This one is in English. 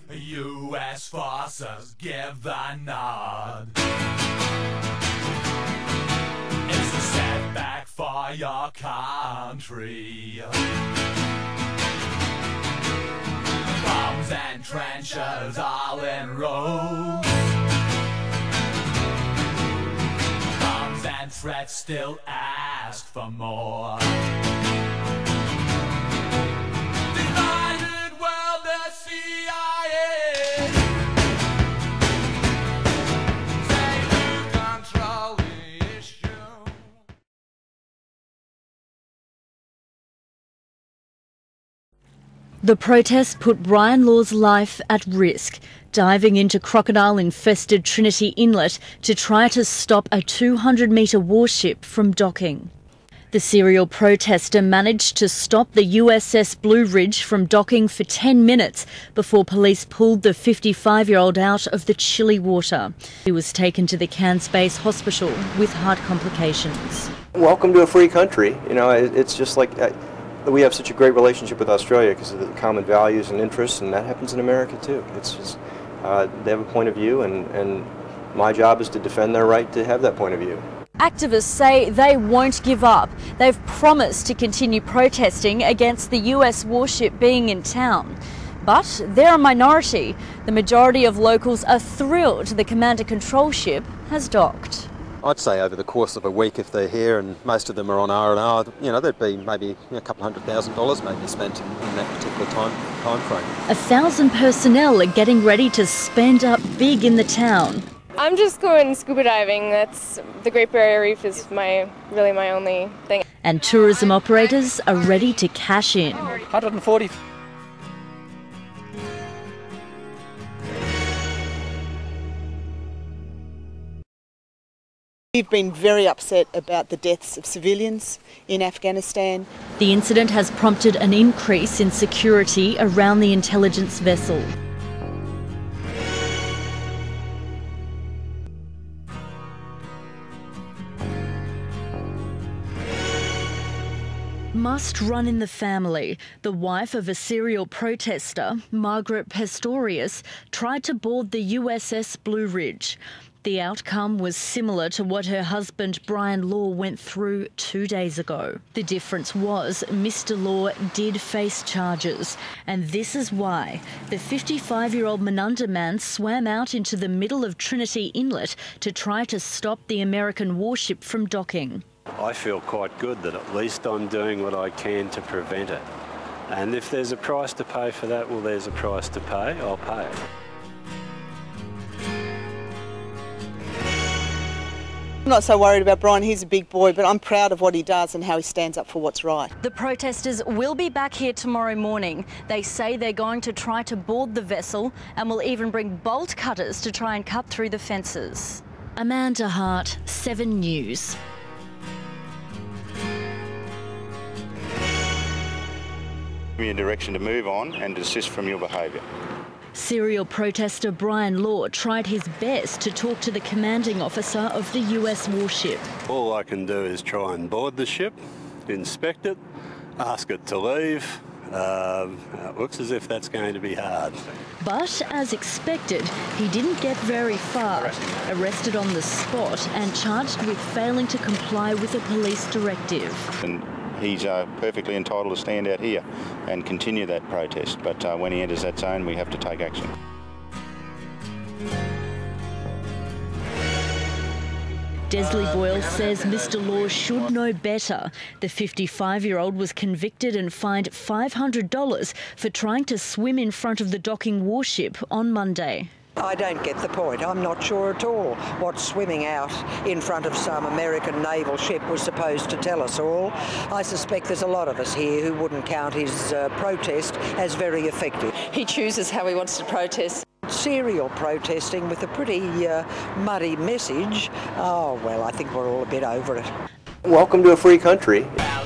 US forces give the nod. It's a setback for your country. Bombs and trenches all in rows. Bombs and threats still ask for more. Divided world, the CIA. Say you control the issue. The protest put Bryan Law's life at risk, diving into crocodile-infested Trinity Inlet to try to stop a 200-metre warship from docking. The serial protester managed to stop the USS Blue Ridge from docking for 10 minutes before police pulled the 55-year-old out of the chilly water. He was taken to the Cairns Base Hospital with heart complications. Welcome to a free country. You know, it's just like we have such a great relationship with Australia because of the common values and interests, and that happens in America too. It's just they have a point of view, and my job is to defend their right to have that point of view. Activists say they won't give up. They've promised to continue protesting against the US warship being in town. But they're a minority. The majority of locals are thrilled the command and control ship has docked. I'd say over the course of a week, if they're here and most of them are on R&R, you know, there'd be maybe a couple $100,000 maybe spent in that particular time frame. 1,000 personnel are getting ready to spend up big in the town. I'm just going scuba diving. That's the Great Barrier Reef is really my only thing. And tourism operators are ready to cash in. 140. We've been very upset about the deaths of civilians in Afghanistan. The incident has prompted an increase in security around the intelligence vessel. Must run in the family. The wife of a serial protester, Margaret Pistorius, tried to board the USS Blue Ridge. The outcome was similar to what her husband Bryan Law went through 2 days ago. The difference was Mr. Law did face charges, and this is why. The 55-year-old Menunda man swam out into the middle of Trinity Inlet to try to stop the American warship from docking. I feel quite good that at least I'm doing what I can to prevent it. And if there's a price to pay for that, well, there's a price to pay, I'll pay it. I'm not so worried about Bryan, he's a big boy, but I'm proud of what he does and how he stands up for what's right. The protesters will be back here tomorrow morning. They say they're going to try to board the vessel and will even bring bolt cutters to try and cut through the fences. Amanda Hart, 7 News. Give me a direction to move on and desist from your behaviour. Serial protester Bryan Law tried his best to talk to the commanding officer of the US warship. All I can do is try and board the ship, inspect it, ask it to leave. It looks as if that's going to be hard. But as expected, he didn't get very far. Arrested on the spot and charged with failing to comply with a police directive. And he's perfectly entitled to stand out here and continue that protest, but when he enters that zone, we have to take action. Desley Boyle says Mr. Law should know better. The 55-year-old was convicted and fined $500 for trying to swim in front of the docking warship on Monday. I don't get the point. I'm not sure at all what swimming out in front of some American naval ship was supposed to tell us all. I suspect there's a lot of us here who wouldn't count his protest as very effective. He chooses how he wants to protest. Serial protesting with a pretty muddy message. Oh, well, I think we're all a bit over it. Welcome to a free country.